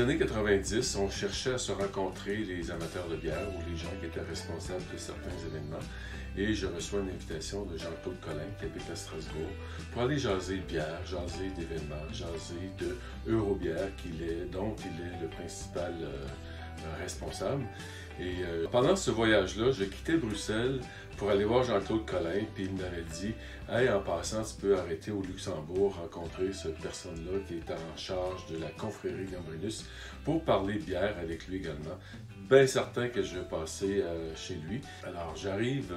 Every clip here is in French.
années 90, on cherchait à se rencontrer les amateurs de bière ou les gens qui étaient responsables de certains événements. Et je reçois une invitation de Jean-Claude Collin, qui habite à Strasbourg, pour aller jaser de bière, jaser d'événements, jaser de Eurobière, dont il est le principal responsable. Et pendant ce voyage-là, je quittais Bruxelles pour aller voir Jean-Claude Collin, puis il m'avait dit « Hey, en passant, tu peux arrêter au Luxembourg, rencontrer cette personne-là qui est en charge de la confrérie Gambrinus pour parler bière avec lui également. » Bien certain que je vais passer chez lui. Alors, j'arrive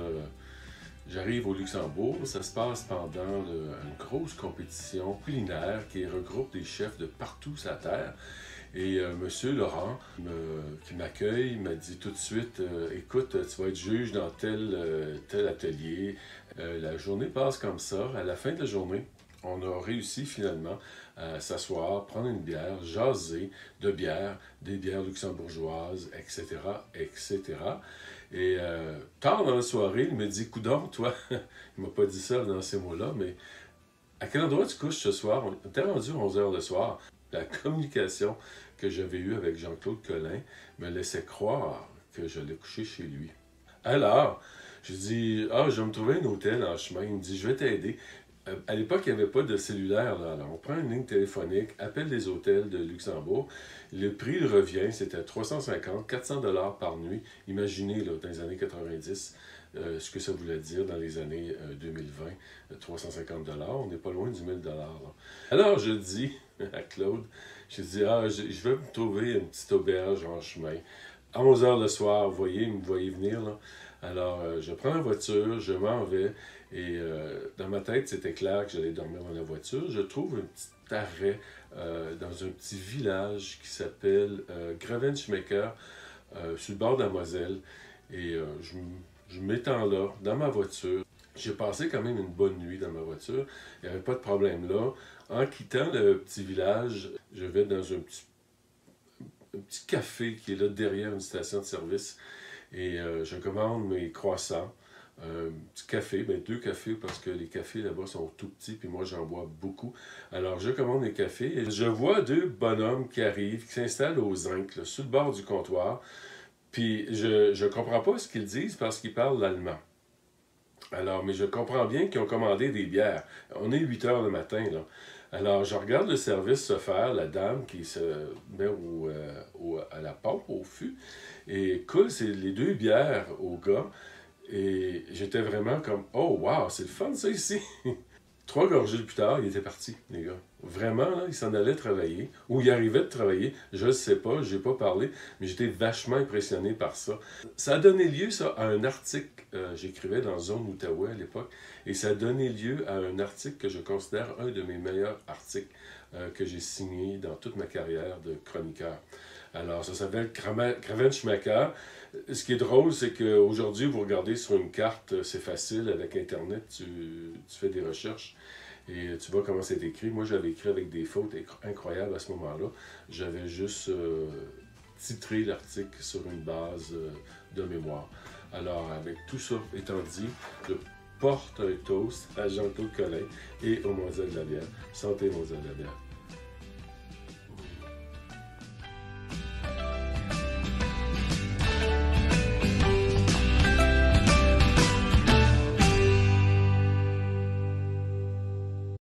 au Luxembourg. Ça se passe pendant une grosse compétition culinaire qui regroupe des chefs de partout sur la terre. Et M. Laurent, qui m'accueille, m'a dit tout de suite « Écoute, tu vas être juge dans tel atelier. » La journée passe comme ça. À la fin de la journée, on a réussi finalement à s'asseoir, prendre une bière, jaser de bière, des bières luxembourgeoises, etc., etc. Et tard dans la soirée, il me dit « Coudonc, toi, il m'a pas dit ça dans ces mots-là, mais à quel endroit tu couches ce soir? » On était rendu 11 h le soir. La communication que j'avais eue avec Jean-Claude Collin me laissait croire que j'allais coucher chez lui. Alors, je dis « Ah, je vais me trouver un hôtel en chemin. » Il me dit « Je vais t'aider. » À l'époque, il n'y avait pas de cellulaire. Là. Alors, on prend une ligne téléphonique, appelle les hôtels de Luxembourg. Le prix revient, c'était 350, 400 $ par nuit. Imaginez, là, dans les années 90, ce que ça voulait dire dans les années 2020, 350 $. On n'est pas loin du 1000 $. Là. Alors, je dis à Claude, je dis « Ah, je vais me trouver une petite auberge en chemin. À 11 h le soir, vous me voyez venir, là. » Alors, je prends la voiture, je m'en vais, et dans ma tête, c'était clair que j'allais dormir dans la voiture. Je trouve un petit arrêt dans un petit village qui s'appelle Gravenschmecker, sur le bord de la Moselle. Et je m'étends là, dans ma voiture. J'ai passé quand même une bonne nuit dans ma voiture. Il n'y avait pas de problème là. En quittant le petit village, je vais dans un petit café qui est là derrière une station de service. Et je commande mes croissants, un petit café, bien 2 cafés parce que les cafés là-bas sont tout petits, puis moi j'en bois beaucoup. Alors je commande mes cafés et je vois 2 bonhommes qui arrivent, qui s'installent au zinc, là, sur le bord du comptoir. Puis je comprends pas ce qu'ils disent parce qu'ils parlent l'allemand. Alors, mais je comprends bien qu'ils ont commandé des bières. On est 8 h le matin, là. Alors, je regarde le service se faire, la dame qui se met à la pompe, au fût, et coule les 2 bières au gars. Et j'étais vraiment comme « Oh, wow, c'est le fun, ça, ici! » 3 gorgées plus tard, il était parti, les gars. Vraiment, là, il s'en allait travailler, ou il arrivait de travailler, je ne sais pas, je n'ai pas parlé, mais j'étais vachement impressionné par ça. Ça a donné lieu, ça, à un article, j'écrivais dans Zone Outaouais à l'époque, et ça a donné lieu à un article que je considère un de mes meilleurs articles que j'ai signé dans toute ma carrière de chroniqueur. Alors, ça s'appelle Gravenschmecker. Ce qui est drôle, c'est qu'aujourd'hui, vous regardez sur une carte, c'est facile, avec Internet, tu fais des recherches et tu vois comment c'est écrit. Moi, j'avais écrit avec des fautes incroyables à ce moment-là. J'avais juste titré l'article sur une base de mémoire. Alors, avec tout ça étant dit, je porte un toast à Jean-Claude Collin et aux Mondial de la bière. Santé, Mondial de la bière.